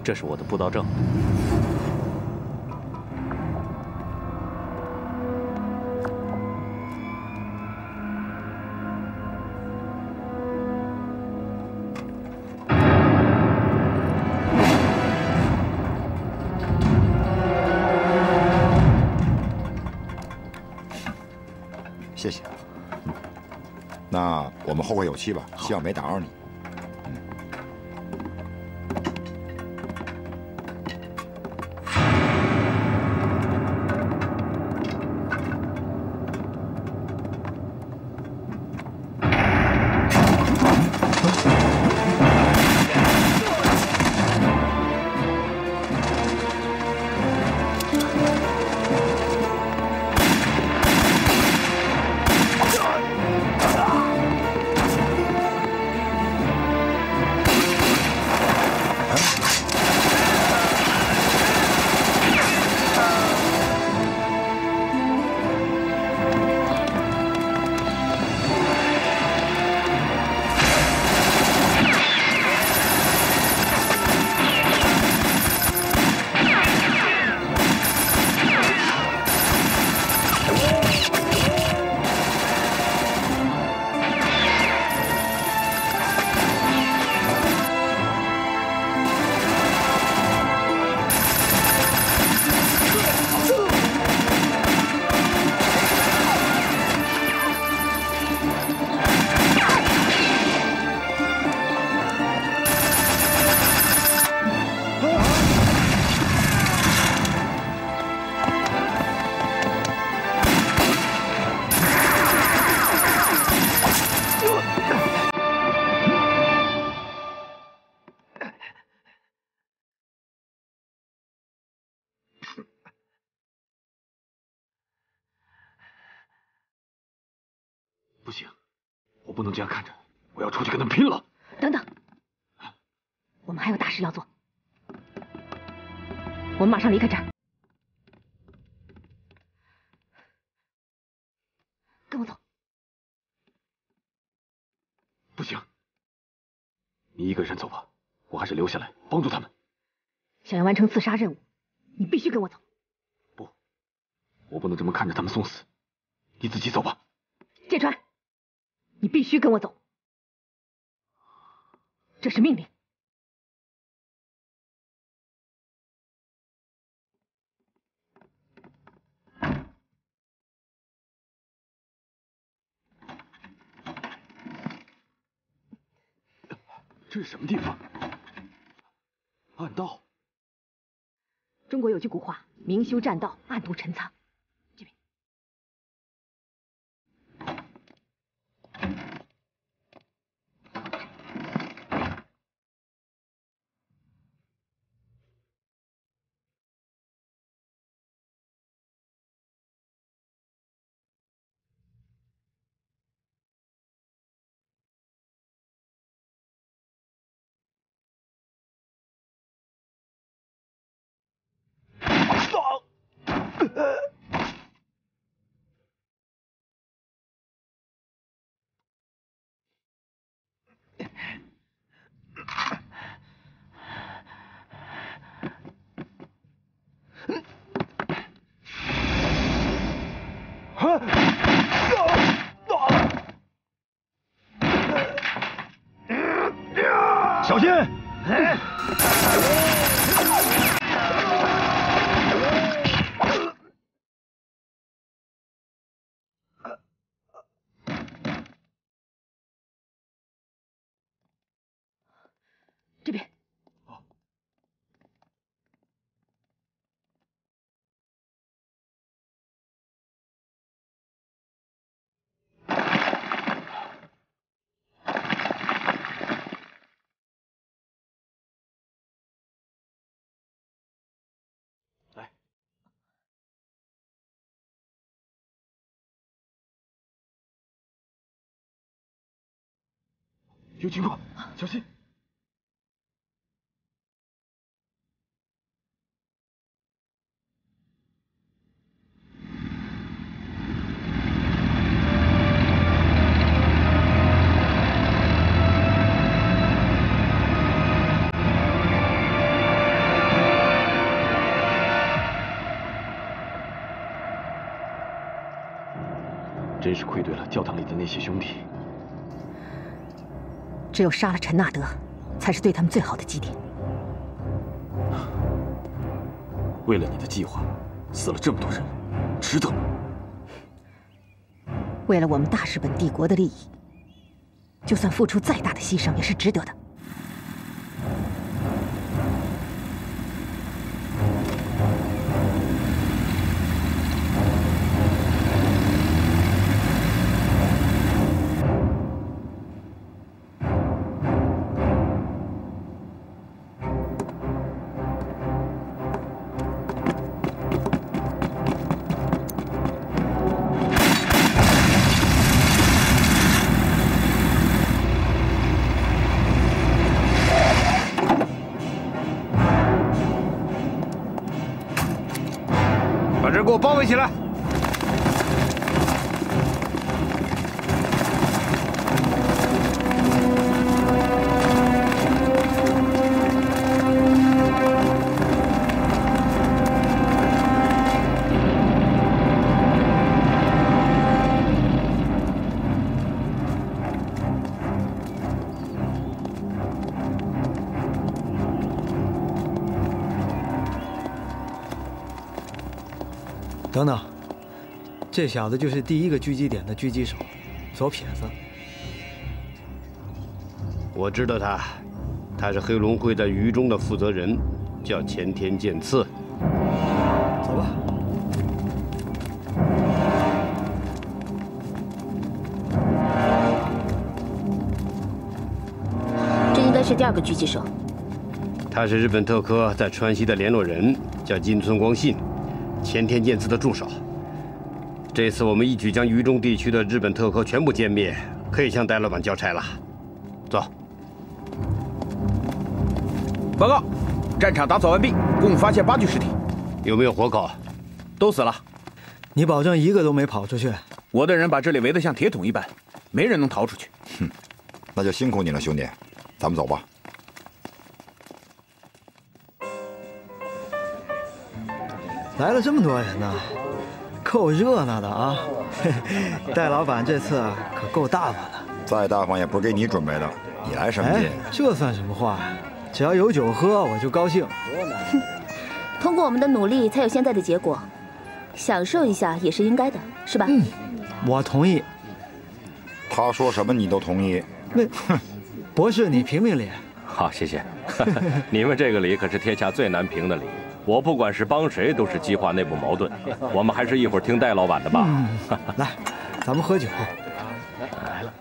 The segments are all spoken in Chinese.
这是我的布道证。 谢谢。那我们后会有期吧，希望没打扰你。 不行，我不能这样看着，我要出去跟他们拼了！ 等等，我们还有大事要做，我们马上离开这儿。跟我走。 不行，你一个人走吧，我还是留下来帮助他们。 想要完成刺杀任务，你必须跟我走。 不，我不能这么看着他们送死，你自己走吧。 芥川。 你必须跟我走，这是命令。 这是什么地方？暗道。 中国有句古话：“明修栈道，暗度陈仓。” 小心！ 这边。 来，有情况，小心！ 是愧对了教堂里的那些兄弟。 只有杀了陈纳德，才是对他们最好的祭奠。 为了你的计划，死了这么多人，值得吗？ 为了我们大日本帝国的利益，就算付出再大的牺牲，也是值得的。 把这儿给我包围起来！ 等等，这小子就是第一个狙击点的狙击手，左撇子。 我知道他，他是黑龙会在渝中的负责人，叫前田健次。 走吧。 这应该是第二个狙击手。 他是日本特科在川西的联络人，叫金村光信。 前田健次的助手。这次我们一举将渝中地区的日本特科全部歼灭，可以向戴老板交差了。走。 报告，战场打扫完毕，共发现8具尸体。 有没有活口？ 都死了。 你保证一个都没跑出去？ 我的人把这里围得像铁桶一般，没人能逃出去。 哼，那就辛苦你了，兄弟，咱们走吧。 来了这么多人呢，够热闹的啊！戴老板这次可够大方的， 再大方也不是给你准备的，你来什么劲？ 这算什么话？只要有酒喝，我就高兴。 通过我们的努力，才有现在的结果，享受一下也是应该的，是吧？ 嗯，我同意。 他说什么你都同意？ 那，博士你评评理。 好，谢谢。你们这个理可是天下最难评的理。 我不管是帮谁，都是激化内部矛盾。我们还是一会儿听戴老板的吧。 来，咱们喝酒。 来了。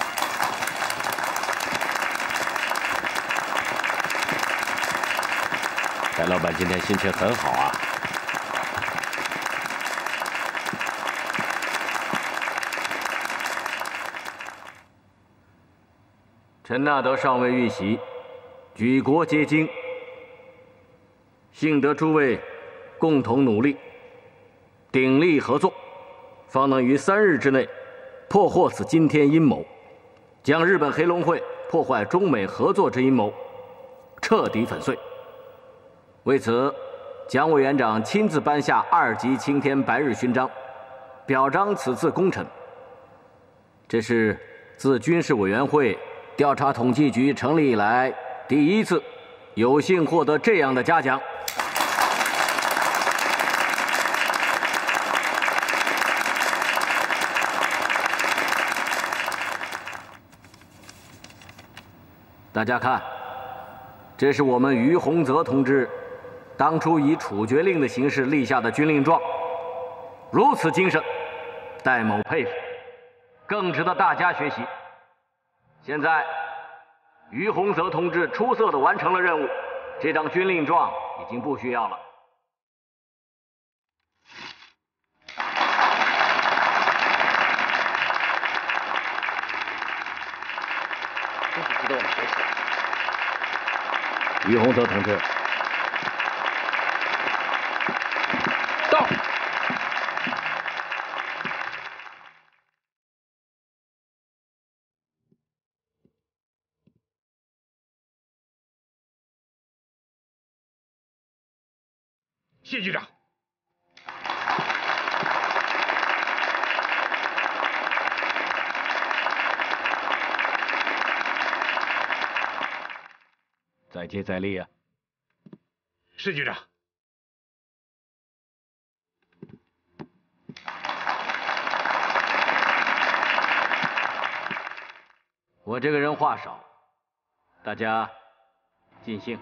戴老板今天心情很好啊。陈纳德上尉遇袭，举国皆惊。 幸得诸位共同努力，鼎力合作，方能于3日之内破获此惊天阴谋，将日本黑龙会破坏中美合作之阴谋彻底粉碎。为此，蒋委员长亲自颁下2级青天白日勋章，表彰此次功臣。这是自军事委员会调查统计局成立以来第一次有幸获得这样的嘉奖。 大家看，这是我们于洪泽同志当初以处决令的形式立下的军令状，如此精神，戴某佩服，更值得大家学习。现在，于洪泽同志出色地完成了任务，这张军令状已经不需要了。 真是值得我们学习。 于洪泽同志， 到。谢局长。 再接再厉啊！ 是局长。 我这个人话少，大家尽兴。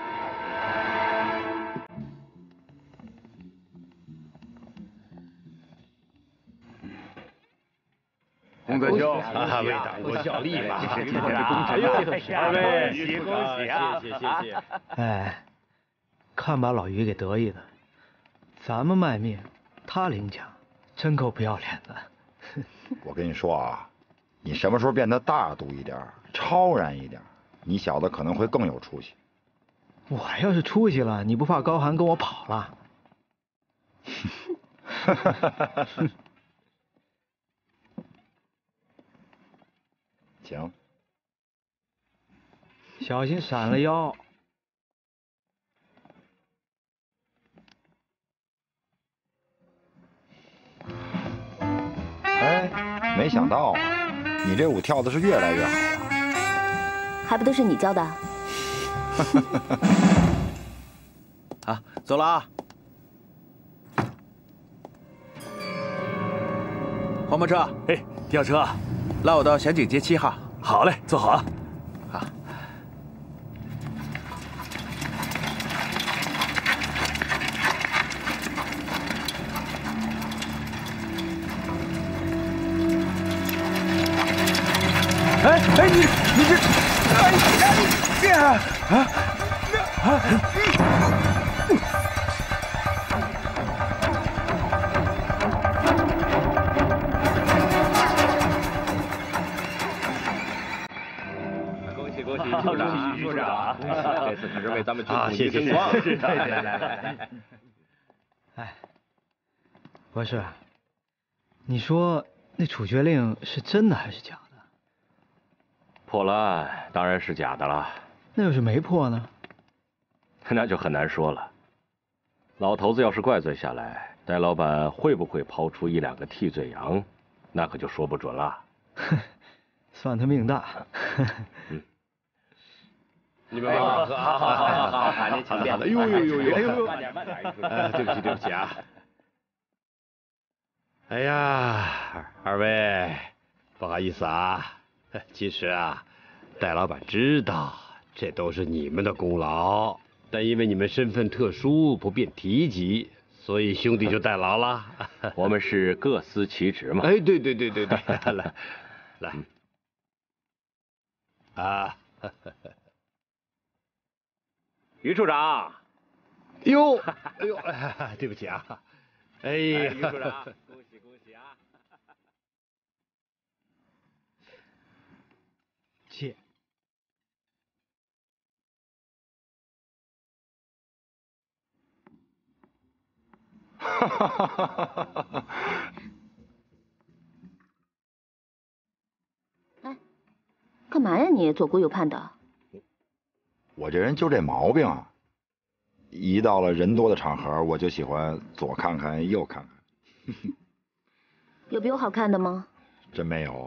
洪泽兄， 为党国效力吧！ 这是功臣啊！ 二位， 恭喜恭喜啊！ 谢谢。 哎，看把老于给得意的，咱们卖命，他领奖，真够不要脸的。 我跟你说啊，你什么时候变得大度一点，超然一点，你小子可能会更有出息。 我要是出息了，你不怕高寒跟我跑了？ 行， 小心闪了腰。 哎，没想到啊，你这舞跳的是越来越好了。 还不都是你教的？ 啊，走了啊！黄包车， 哎，吊车， 拉我到咸景街7号。 好嘞，坐好啊。 好。哎，你这， 恭喜局长！这次可是为咱们军统谢争光。 来。哎，博士，你说那处决令是真的还是假的？ 破了案当然是假的了， 那要是没破呢？ 那就很难说了。老头子要是怪罪下来，戴老板会不会抛出1、2个替罪羊，那可就说不准了。 算他命大。 你们慢点喝， 好，您请便。 哎呦， 慢点。 对不起啊。哎呀，二位，不好意思啊。其实啊，戴老板知道这都是你们的功劳，但因为你们身份特殊，不便提及，所以兄弟就代劳了。 我们是各司其职嘛。 哎，对，来，啊， 于处长， 哟，对不起啊，哎呀， 于处长，恭喜啊！ 切。 哎，干嘛呀你？左顾右盼的。 我这人就这毛病啊，一到了人多的场合，我就喜欢左看看右看看。 有比我好看的吗？ 真没有。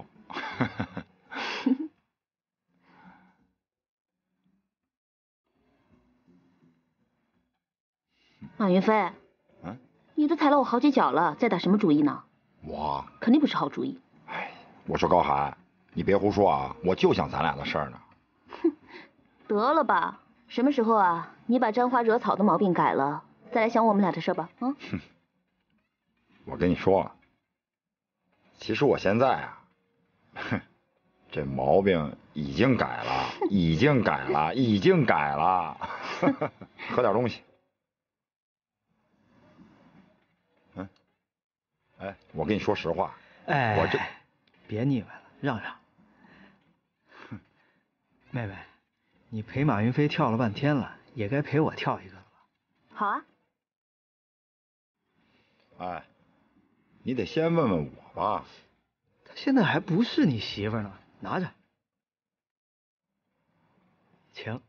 马云飞， 嗯， 你都踩了我好几脚了，在打什么主意呢？ 我， 肯定不是好主意。 哎，我说高寒，你别胡说啊，我就想咱俩的事儿呢。 哼，得了吧，什么时候啊？你把沾花惹草的毛病改了，再来想我们俩的事吧。啊？ 哼，我跟你说，其实我现在啊，哼，这毛病已经改了，已经改了。喝点东西。哎，我跟你说实话， 哎， 我这别腻歪了，让。妹妹，你陪马云飞跳了半天了，也该陪我跳一个了吧？ 好啊。 哎，你得先问问我吧。 她现在还不是你媳妇呢，拿着。请。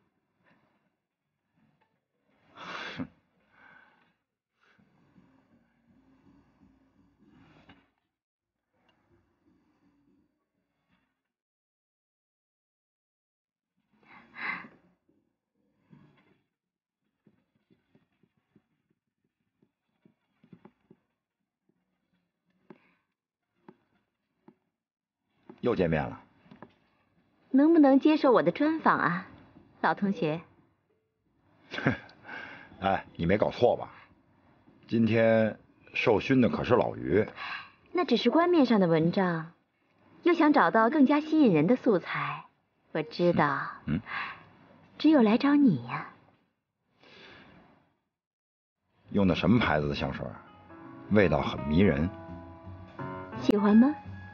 又见面了。 能不能接受我的专访啊，老同学？ 哎，你没搞错吧？今天受勋的可是老于。 那只是官面上的文章，又想找到更加吸引人的素材，我知道。只有来找你呀。 用的什么牌子的香水？味道很迷人。 喜欢吗？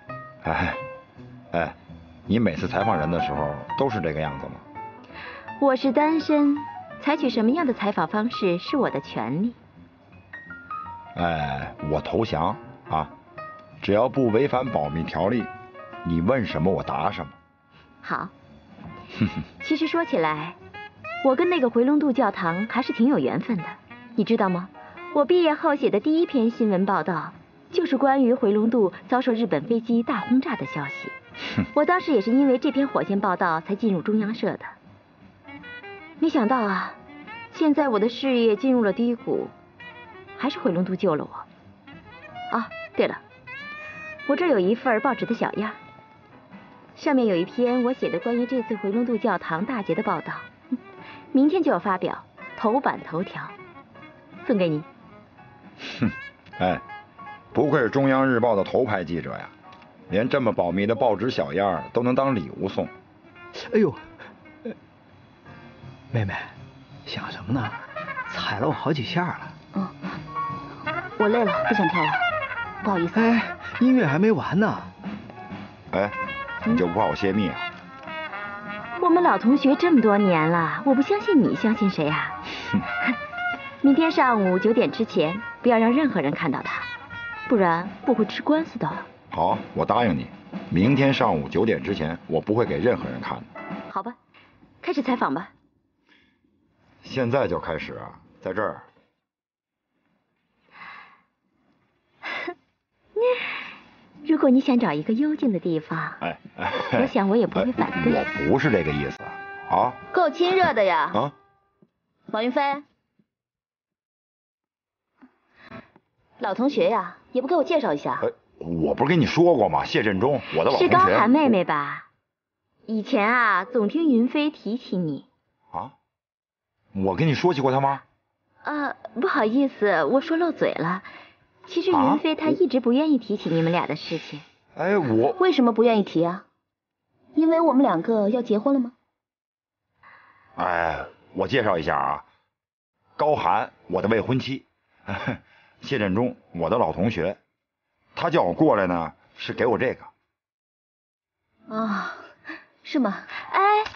哎，你每次采访人的时候都是这个样子吗？ 我是单身，采取什么样的采访方式是我的权利。 哎，我投降啊！只要不违反保密条例，你问什么我答什么。 好。其实说起来，我跟那个回龙渡教堂还是挺有缘分的，你知道吗？我毕业后写的第一篇新闻报道，就是关于回龙渡遭受日本飞机大轰炸的消息。我当时也是因为这篇火线报道才进入中央社的。没想到啊，现在我的事业进入了低谷，还是回龙渡救了我。啊，对了，我这有一份报纸的小样，上面有一篇我写的关于这次回龙渡教堂大捷的报道，明天就要发表，头版头条，送给你。 哎，不愧是中央日报的头牌记者呀，连这么保密的报纸小样都能当礼物送。 哎呦，妹妹，想什么呢？踩了我好几下了。 我累了，不想跳了，不好意思。 哎，音乐还没完呢。 哎，你就不怕我泄密啊？ 我们老同学这么多年了，我不相信你相信谁啊？明天上午9点之前，不要让任何人看到他，不然我会吃官司的。 好，我答应你，明天上午9点之前，我不会给任何人看的。 好吧，开始采访吧。 现在就开始啊，在这儿。 如果你想找一个幽静的地方，我想我也不会反对。 我不是这个意思啊。 够亲热的呀。 啊， 王云飞，老同学呀，也不给我介绍一下。 我不是跟你说过吗？谢振中，我的老同学。 是高寒妹妹吧？以前啊，总听云飞提起你。 啊？我跟你说起过他吗？ 不好意思，我说漏嘴了。其实云飞她一直不愿意提起你们俩的事情。 哎，我为什么不愿意提啊？因为我们两个要结婚了吗？ 哎，我介绍一下啊，高寒，我的未婚妻，谢振中，我的老同学，他叫我过来呢，是给我这个。 啊，是吗？哎，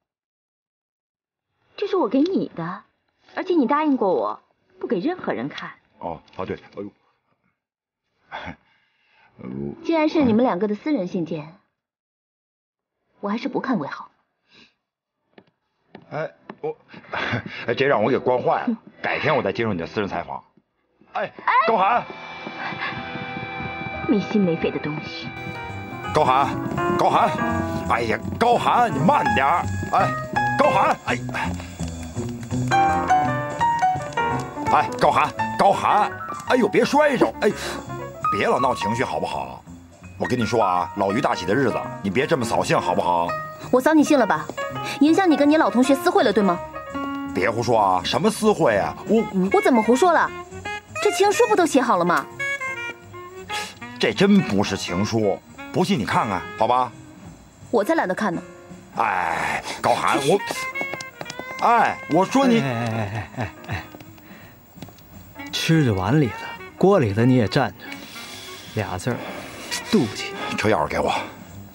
这是我给你的，而且你答应过我，不给任何人看。 对， 既然是你们两个的私人信件，我还是不看为好。 这让我给惯坏了，改天我再接受你的私人采访。高寒， 没心没肺的东西。 高寒，哎呀，高寒，你慢点儿。高寒，高寒，哎呦，别摔着，别老闹情绪好不好？我跟你说啊，老于大喜的日子，你别这么扫兴好不好？ 我扫你兴了吧？影响你跟你老同学私会了，对吗？ 别胡说啊！什么私会啊？ 我怎么胡说了？这情书不都写好了吗？ 这真不是情书，不信你看看，好吧？ 我才懒得看呢。 高寒，我说你， 吃着碗里的，锅里的你也蘸着，俩字儿，妒忌。 车钥匙给我。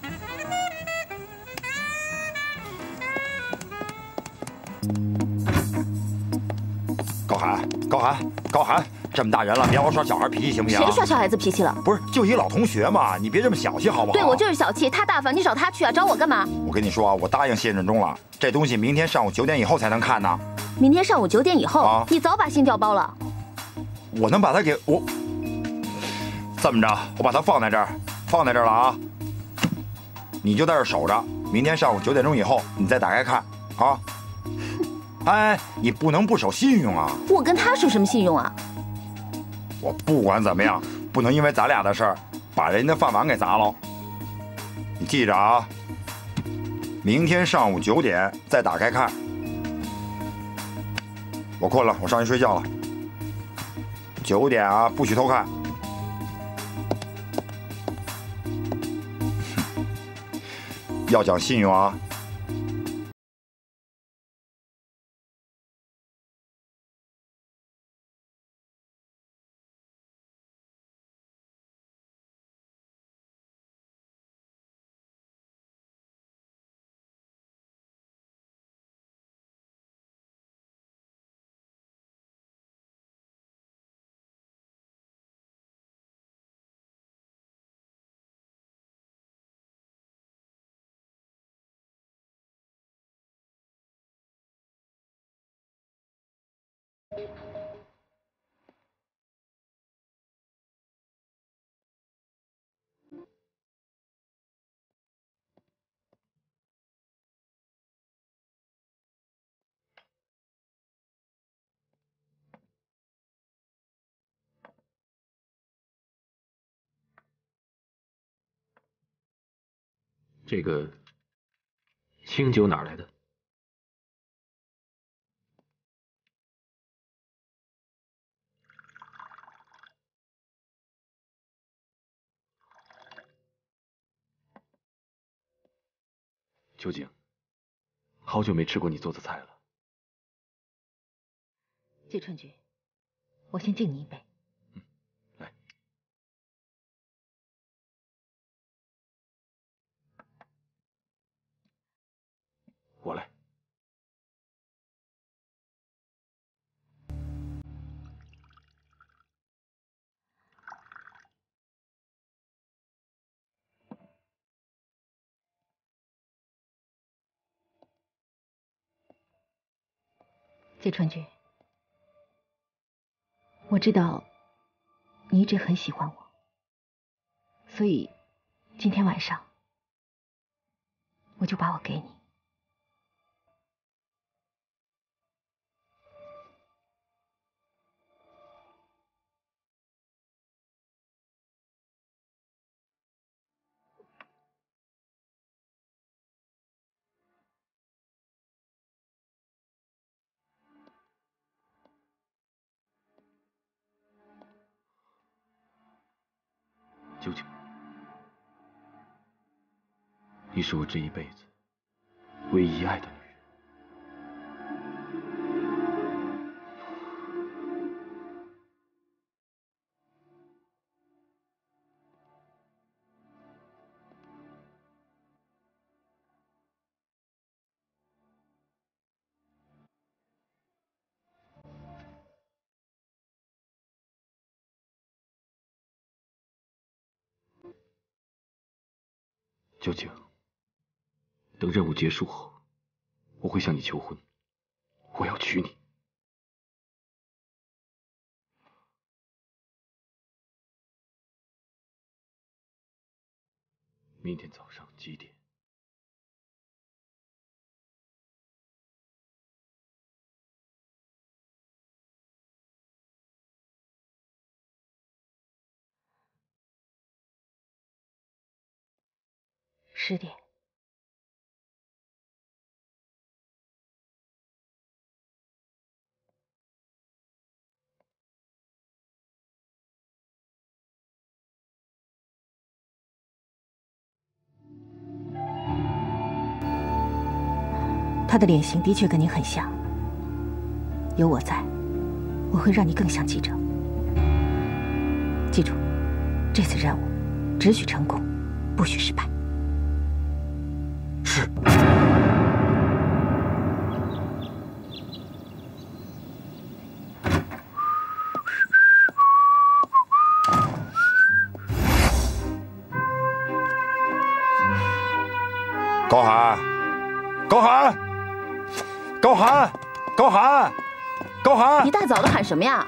高寒，这么大人了，别老耍小孩脾气行不行？ 谁耍小孩子脾气了？ 不是，就一老同学嘛，你别这么小气好不好？ 对，我就是小气，他大方，你找他去啊，找我干嘛？ 我跟你说啊，我答应谢振中了，这东西明天上午9点以后才能看呢。 明天上午9点以后，你早把信调包了。 我能把它给我这么着，我把它放在这儿了啊，你就在这守着，明天上午9点钟以后你再打开看啊。你不能不守信用啊！ 我跟他守什么信用啊？ 我不管怎么样，不能因为咱俩的事儿把人家的饭碗给砸了。 你记着啊，明天上午9点再打开看。我困了，我上去睡觉了。9点啊，不许偷看。要讲信用啊。 这个清酒哪儿来的？秋瑾，好久没吃过你做的菜了。 季春菊，我先敬你一杯。 来。我来。 季春菊，我知道你一直很喜欢我，所以今天晚上我就把我给你。 秋瑾，你是我这一辈子唯一爱的女人。秋瑾，等任务结束后，我会向你求婚，我要娶你。明天早上几点？ 10点。他的脸型的确跟你很像，有我在，我会让你更像记者。记住，这次任务只许成功，不许失败。 是。 高寒，高寒，高寒，高寒，高寒！ 一大早的喊什么呀？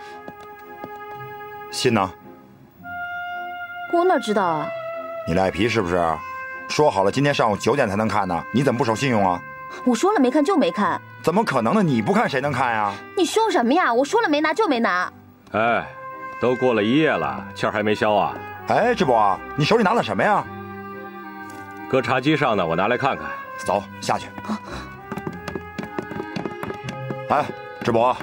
信呢？ 我哪知道啊？ 你赖皮是不是？说好了今天上午9点才能看呢，你怎么不守信用啊？ 我说了没看就没看。 怎么可能呢？你不看谁能看呀？ 你凶什么呀？我说了没拿就没拿。 哎，都过了1夜了，气儿还没消啊？ 哎，志博，你手里拿的什么呀？ 搁茶几上呢，我拿来看看。 走，下去。哎，智博，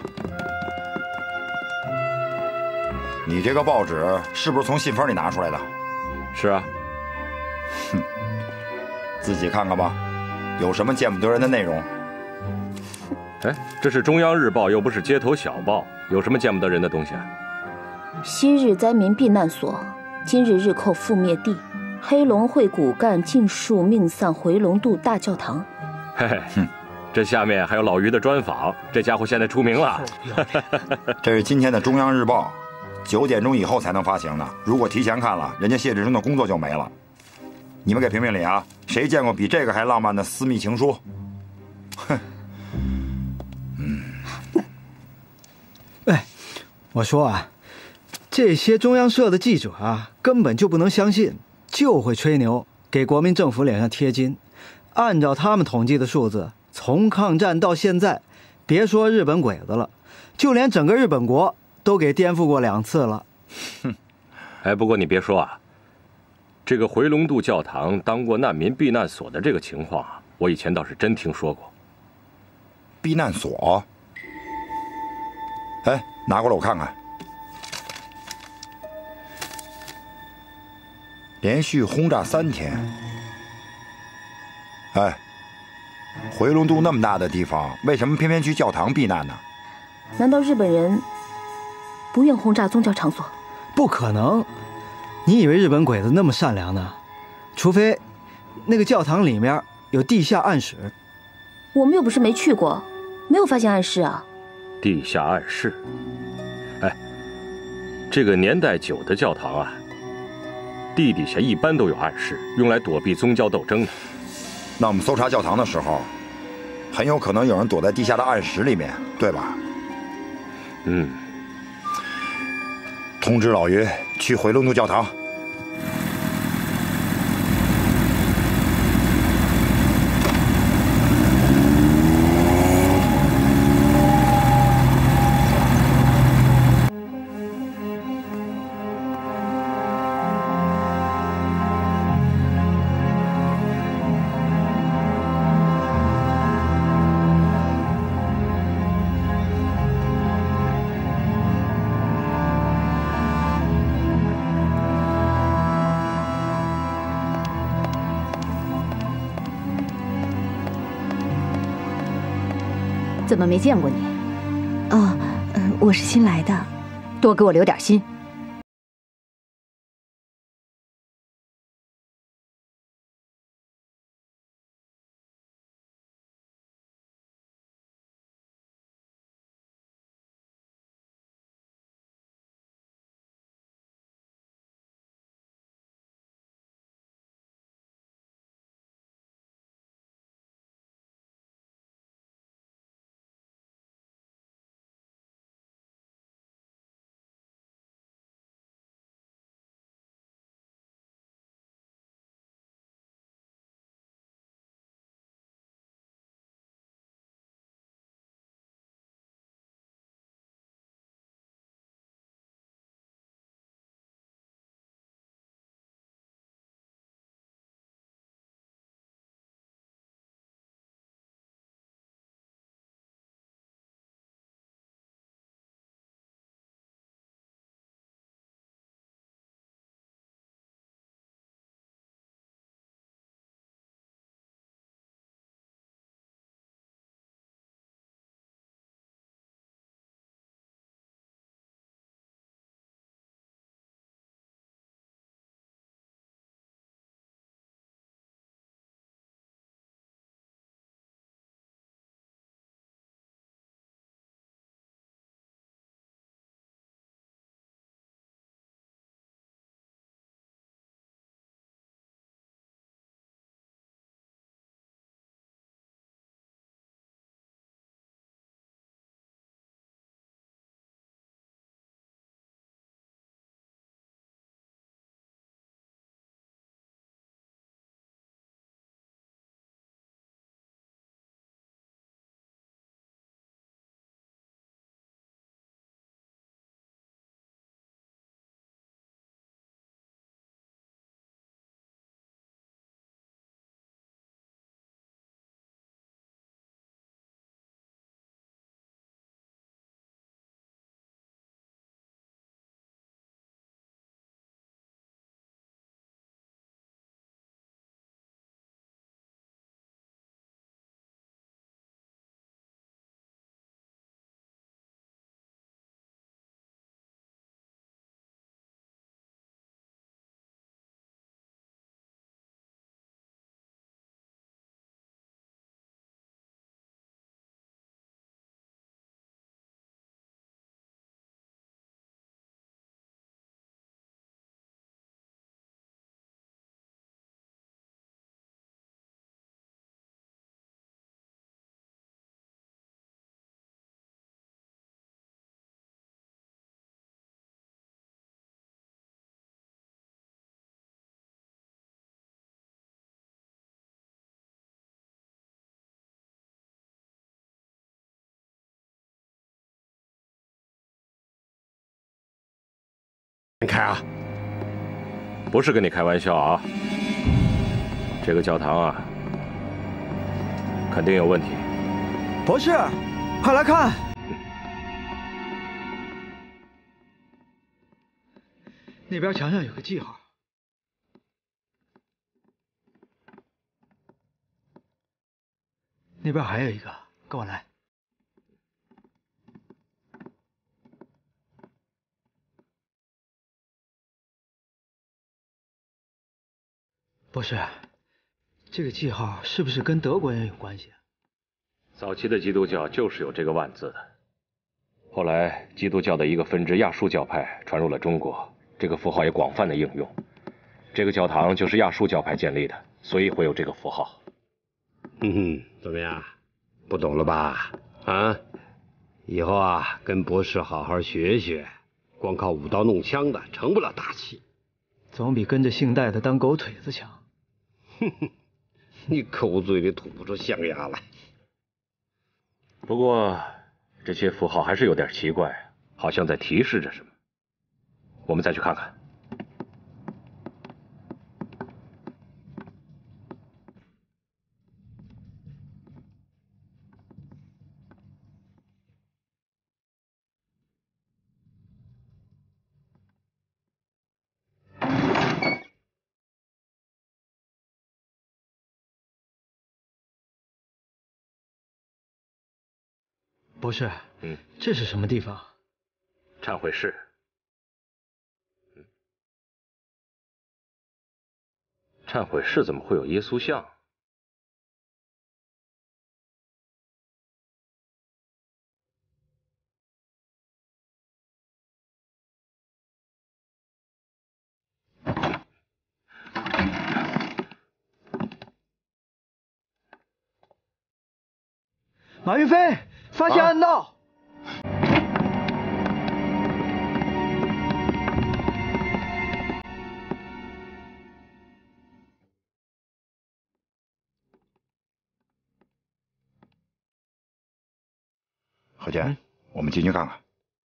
你这个报纸是不是从信封里拿出来的？ 是啊。 哼，自己看看吧，有什么见不得人的内容？ 哎，这是中央日报，又不是街头小报，有什么见不得人的东西啊？ 昔日灾民避难所，今日日寇覆灭地，黑龙会骨干尽数命丧回龙渡大教堂。 嘿嘿，这下面还有老于的专访，这家伙现在出名了。 这是今天的中央日报，9点钟以后才能发行的。如果提前看了，人家谢志生的工作就没了。你们给评评理啊！谁见过比这个还浪漫的私密情书？哼。 哎，我说啊，这些中央社的记者啊，根本就不能相信，就会吹牛，给国民政府脸上贴金。按照他们统计的数字，从抗战到现在，别说日本鬼子了，就连整个日本国都给颠覆过2次了。 哼，哎，不过你别说啊，这个回龙渡教堂当过难民避难所的这个情况啊，我以前倒是真听说过。 避难所？哎，拿过来我看看。连续轰炸3天。哎，回龙渡那么大的地方，为什么偏偏去教堂避难呢？ 难道日本人不愿轰炸宗教场所？ 不可能！你以为日本鬼子那么善良呢？除非那个教堂里面有地下暗室。 我们又不是没去过，没有发现暗室啊。 地下暗室？哎，这个年代久的教堂啊，地底下一般都有暗室，用来躲避宗教斗争的。 那我们搜查教堂的时候，很有可能有人躲在地下的暗室里面，对吧？ 嗯。 通知老于去回龙渡教堂。 怎么没见过你？ 哦，我是新来的， 多给我留点心。 开啊！ 不是跟你开玩笑啊！这个教堂啊，肯定有问题。 博士，快来看！那边墙上有个记号。那边还有一个，跟我来。博士，这个记号是不是跟德国人有关系？ 早期的基督教就是有这个万字的，后来基督教的一个分支亚述教派传入了中国，这个符号也广泛的应用。这个教堂就是亚述教派建立的，所以会有这个符号。 怎么样？不懂了吧？啊，以后啊，跟博士好好学学，光靠舞刀弄枪的成不了大器， 总比跟着姓戴的当狗腿子强。 你口嘴里吐不出象牙来。 不过这些符号还是有点奇怪，好像在提示着什么。我们再去看看。 博士，这是什么地方？ 忏悔室。忏悔室怎么会有耶稣像？ 马云飞，发现暗道！ 何健，我们进去看看。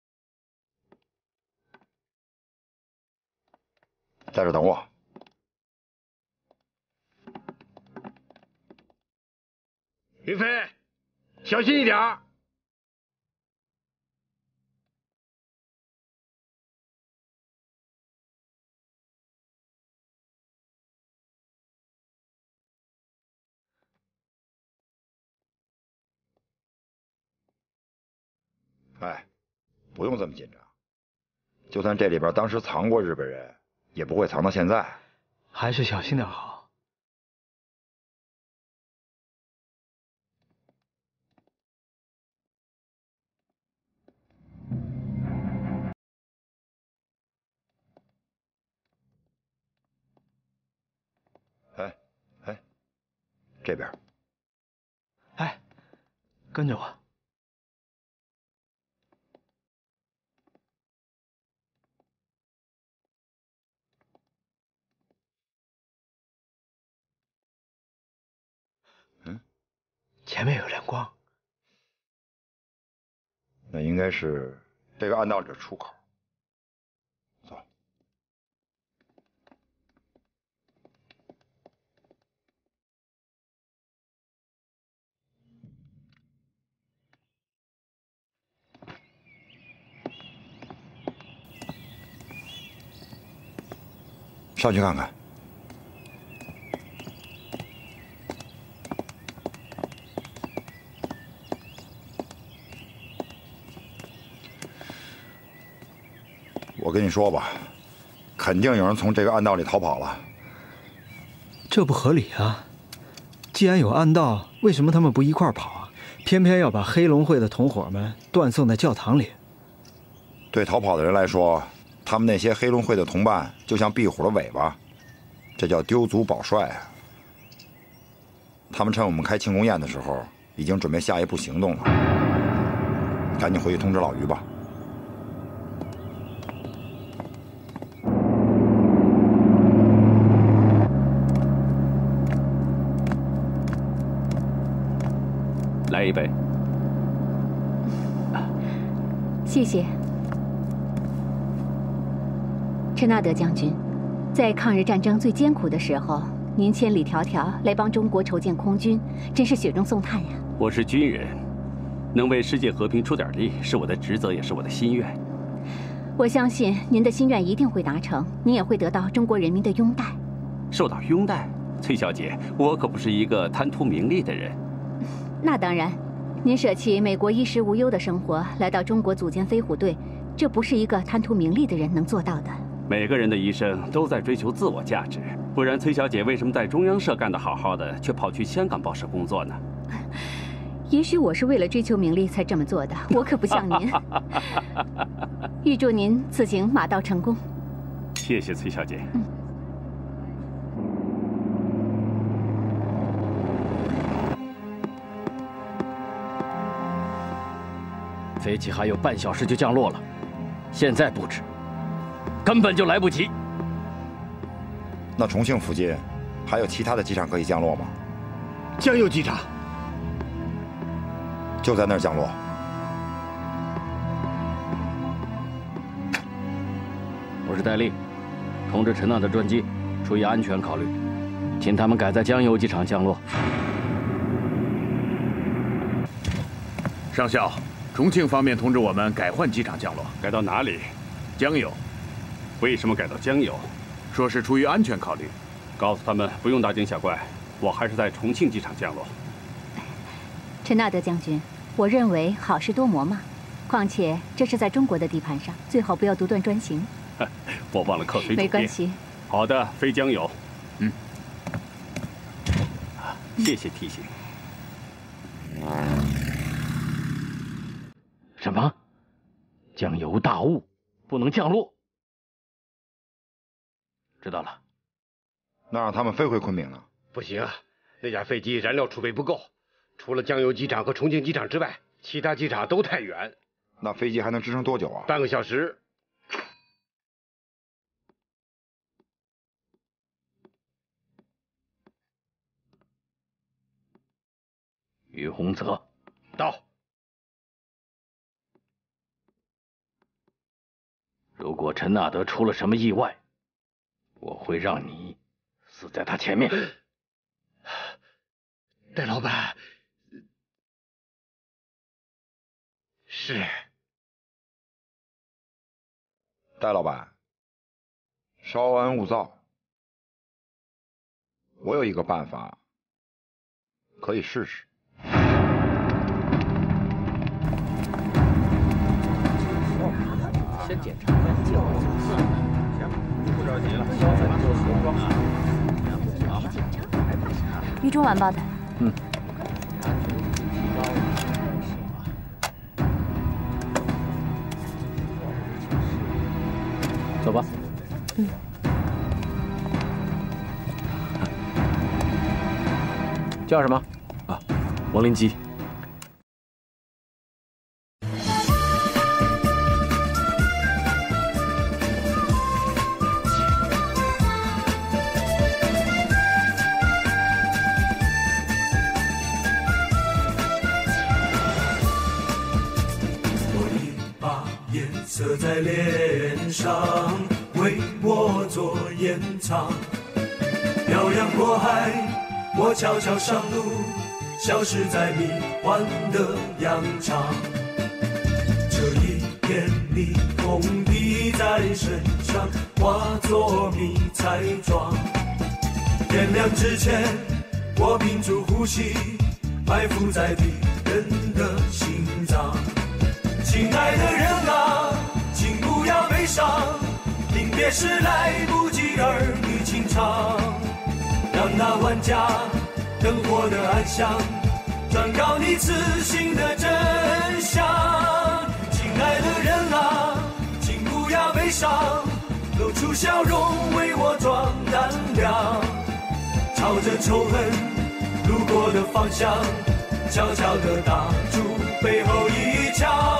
在这等我。 云飞，小心一点。 哎，不用这么紧张。就算这里边当时藏过日本人，也不会藏到现在。 还是小心点好。 哎，这边。 哎，跟着我。前面有亮光， 那应该是这个暗道里的出口。走。上去看看。我跟你说吧，肯定有人从这个暗道里逃跑了。 这不合理啊！既然有暗道，为什么他们不一块跑啊？偏偏要把黑龙会的同伙们断送在教堂里。 对逃跑的人来说，他们那些黑龙会的同伴就像壁虎的尾巴，这叫丢卒保帅啊！他们趁我们开庆功宴的时候，已经准备下一步行动了。赶紧回去通知老于吧。 来一杯。 谢谢。 陈纳德将军，在抗日战争最艰苦的时候，您千里迢迢来帮中国筹建空军，真是雪中送炭呀！ 我是军人，能为世界和平出点力，是我的职责，也是我的心愿。 我相信您的心愿一定会达成，您也会得到中国人民的拥戴。 受到拥戴？崔小姐，我可不是一个贪图名利的人。 那当然，您舍弃美国衣食无忧的生活，来到中国组建飞虎队，这不是一个贪图名利的人能做到的。 每个人的一生都在追求自我价值，不然崔小姐为什么在中央社干得好好的，却跑去香港报社工作呢？ 也许我是为了追求名利才这么做的，我可不像您。预祝您此行马到成功。 谢谢崔小姐。 飞机还有半小时就降落了，现在布置根本就来不及。 那重庆附近还有其他的机场可以降落吗？ 江油机场就在那儿降落。 我是戴笠，通知陈纳的专机，出于安全考虑，请他们改在江油机场降落。 上校，重庆方面通知我们改换机场降落。 改到哪里？ 江油。 为什么改到江油？ 说是出于安全考虑。 告诉他们不用大惊小怪，我还是在重庆机场降落。 陈纳德将军，我认为好事多磨嘛，况且这是在中国的地盘上，最好不要独断专行。 我忘了扣水煮面。 没关系。 好的，飞江油。 嗯。 谢谢提醒。 什么？江油大雾，不能降落。知道了。 那让他们飞回昆明了。 不行啊，那架飞机燃料储备不够，除了江油机场和重庆机场之外，其他机场都太远。 那飞机还能支撑多久啊？ 半个小时。 于洪泽， 到。 如果陈纳德出了什么意外，我会让你死在他前面。 戴老板，是。 戴老板，稍安勿躁。我有一个办法，可以试试。 先检查一下计划行行，不着急了，消费就服装啊。 渝中晚报的。 嗯。走吧。 嗯。 叫什么？啊，王林基。 色在脸上，为我做掩藏。漂洋过海，我悄悄上路，消失在迷幻的洋场。这一片霓虹披在身上，化作迷彩装。天亮之前，我屏住呼吸，埋伏在敌人的心脏。亲爱的人啊，请不要悲伤，临别时来不及儿女情长，让那万家灯火的暗香转告你此行的真相。亲爱的人啊，请不要悲伤，露出笑容为我壮胆量，朝着仇恨路过的方向，悄悄地打出背后一枪。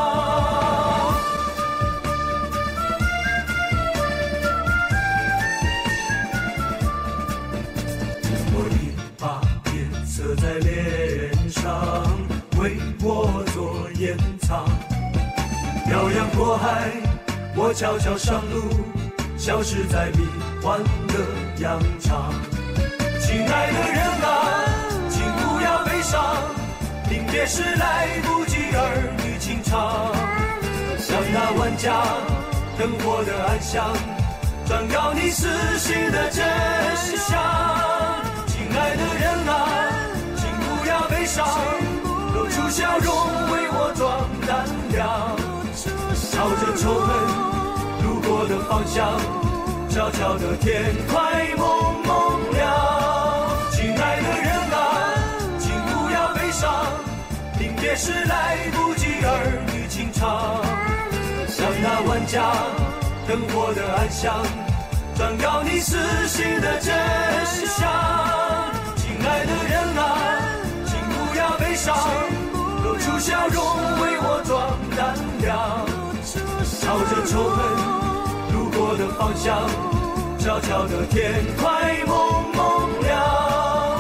我一把颜色在脸上，为我做掩藏。漂洋过海，我悄悄上路， 消失在迷幻的洋场。亲爱的人啊，请不要悲伤，临别时来不及儿女情长。像那万家灯火的暗香，转告你死心的真相。亲爱的人啊，请不要悲伤，露出笑容为我装胆量。朝着仇恨路过的方向，悄悄的天快蒙蒙亮。亲爱的人啊，请不要悲伤，临别时来不及儿女情长。像那万家灯火的暗香，转告你死心的真相。亲爱的人啊，请不要悲伤，露出笑容为我装胆量。朝着仇恨路过的方向，悄悄的天快蒙蒙亮。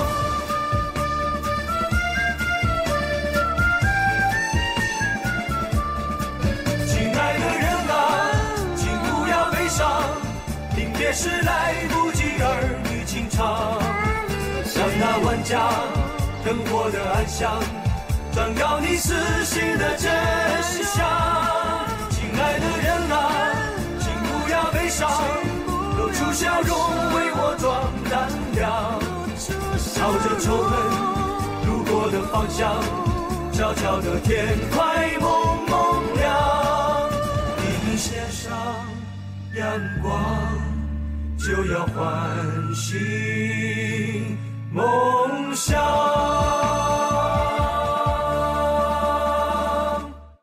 亲爱的人啊，请不要悲伤，临别时来不及儿女情长。像那万家灯火的暗香，转告你死心的真相。亲爱的人啊，请不要悲伤，露出笑容为我装胆量。朝着仇恨路过的方向，悄悄的天快蒙蒙亮。你献上阳光，就要唤醒梦想。